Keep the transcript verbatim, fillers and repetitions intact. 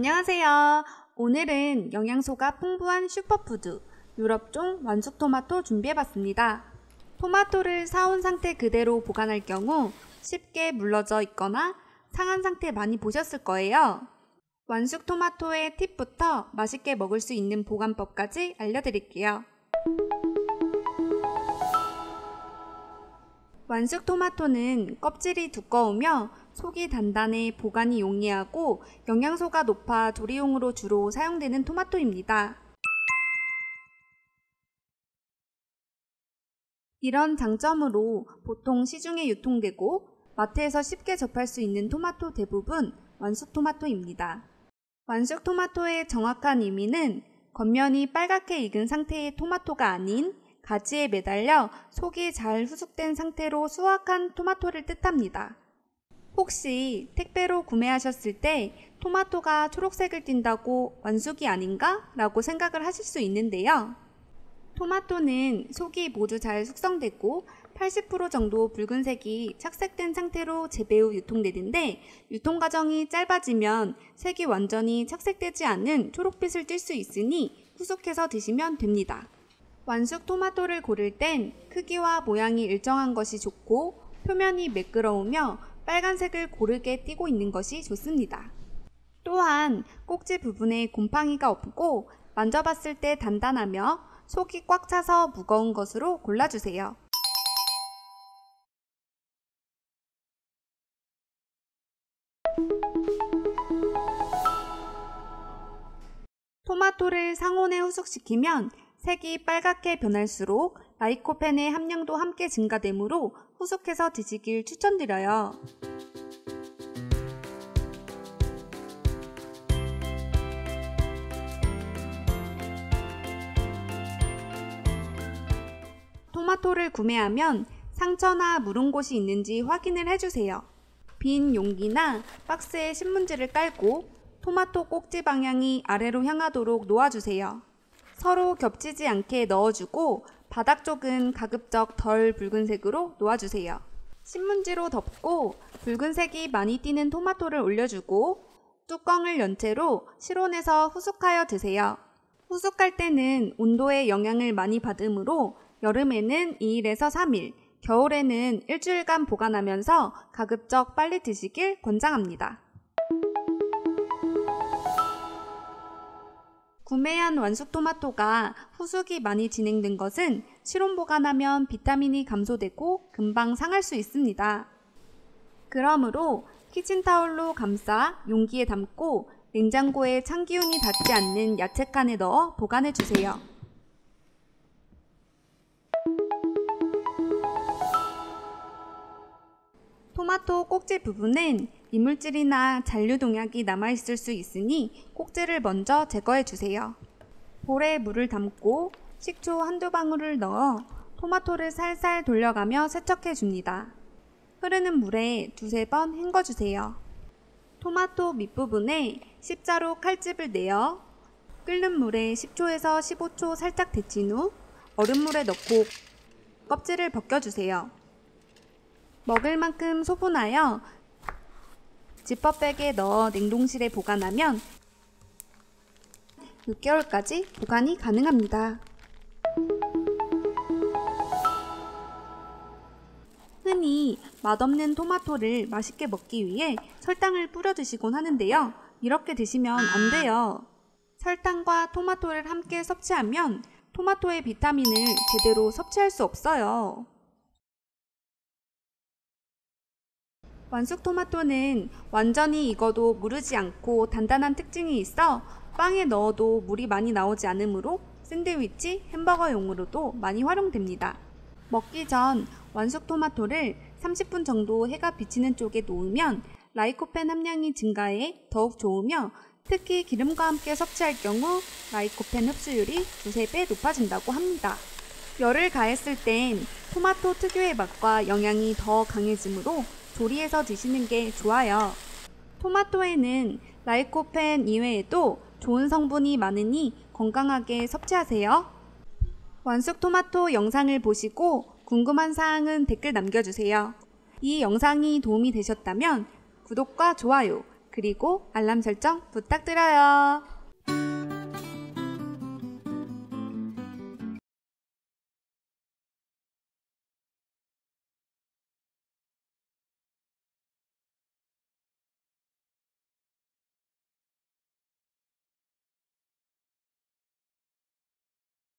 안녕하세요. 오늘은 영양소가 풍부한 슈퍼푸드 유럽종 완숙토마토 준비해봤습니다. 토마토를 사온 상태 그대로 보관할 경우 쉽게 물러져 있거나 상한 상태 많이 보셨을 거예요. 완숙토마토의 팁부터 맛있게 먹을 수 있는 보관법까지 알려드릴게요. 완숙토마토는 껍질이 두꺼우며 속이 단단해 보관이 용이하고 영양소가 높아 조리용으로 주로 사용되는 토마토입니다. 이런 장점으로 보통 시중에 유통되고 마트에서 쉽게 접할 수 있는 토마토 대부분 완숙토마토입니다. 완숙토마토의 정확한 의미는 겉면이 빨갛게 익은 상태의 토마토가 아닌 가지에 매달려 속이 잘 후숙된 상태로 수확한 토마토를 뜻합니다. 혹시 택배로 구매하셨을 때 토마토가 초록색을 띈다고 완숙이 아닌가? 라고 생각을 하실 수 있는데요. 토마토는 속이 모두 잘 숙성되고 팔십 퍼센트 정도 붉은색이 착색된 상태로 재배 후 유통되는데 유통 과정이 짧아지면 색이 완전히 착색되지 않은 초록빛을 띨 수 있으니 후숙해서 드시면 됩니다. 완숙 토마토를 고를 땐 크기와 모양이 일정한 것이 좋고 표면이 매끄러우며 빨간색을 고르게 띠고 있는 것이 좋습니다. 또한 꼭지 부분에 곰팡이가 없고 만져봤을 때 단단하며 속이 꽉 차서 무거운 것으로 골라주세요. 토마토를 상온에 후숙시키면 색이 빨갛게 변할수록 라이코펜의 함량도 함께 증가되므로 후숙해서 드시길 추천드려요. 토마토를 구매하면 상처나 물은 곳이 있는지 확인을 해주세요. 빈 용기나 박스에 신문지를 깔고 토마토 꼭지 방향이 아래로 향하도록 놓아주세요. 서로 겹치지 않게 넣어주고 바닥 쪽은 가급적 덜 붉은색으로 놓아주세요. 신문지로 덮고 붉은색이 많이 띄는 토마토를 올려주고 뚜껑을 연 채로 실온에서 후숙하여 드세요. 후숙할 때는 온도에 영향을 많이 받으므로 여름에는 이일에서 삼일, 겨울에는 일주일간 보관하면서 가급적 빨리 드시길 권장합니다. 구매한 완숙토마토가 후숙이 많이 진행된 것은 실온 보관하면 비타민이 감소되고 금방 상할 수 있습니다. 그러므로 키친타올로 감싸 용기에 담고 냉장고에 찬기운이 닿지 않는 야채칸에 넣어 보관해주세요. 토마토 꼭지 부분은 이물질이나 잔류동약이 남아있을 수 있으니 꼭지를 먼저 제거해주세요. 볼에 물을 담고 식초 한두 방울을 넣어 토마토를 살살 돌려가며 세척해줍니다. 흐르는 물에 두세 번 헹궈주세요. 토마토 밑부분에 십자로 칼집을 내어 끓는 물에 십 초에서 십오 초 살짝 데친 후 얼음물에 넣고 껍질을 벗겨주세요. 먹을 만큼 소분하여 지퍼백에 넣어 냉동실에 보관하면 육 개월까지 보관이 가능합니다. 흔히 맛없는 토마토를 맛있게 먹기 위해 설탕을 뿌려 드시곤 하는데요. 이렇게 드시면 안 돼요. 설탕과 토마토를 함께 섭취하면 토마토의 비타민을 제대로 섭취할 수 없어요. 완숙 토마토는 완전히 익어도 무르지 않고 단단한 특징이 있어 빵에 넣어도 물이 많이 나오지 않으므로 샌드위치, 햄버거용으로도 많이 활용됩니다. 먹기 전 완숙 토마토를 삼십 분 정도 해가 비치는 쪽에 놓으면 라이코펜 함량이 증가해 더욱 좋으며 특히 기름과 함께 섭취할 경우 라이코펜 흡수율이 두세 배 높아진다고 합니다. 열을 가했을 땐 토마토 특유의 맛과 영양이 더 강해지므로 조리해서 드시는 게 좋아요. 토마토에는 라이코펜 이외에도 좋은 성분이 많으니 건강하게 섭취하세요. 완숙 토마토 영상을 보시고 궁금한 사항은 댓글 남겨주세요. 이 영상이 도움이 되셨다면 구독과 좋아요, 그리고 알람 설정 부탁드려요.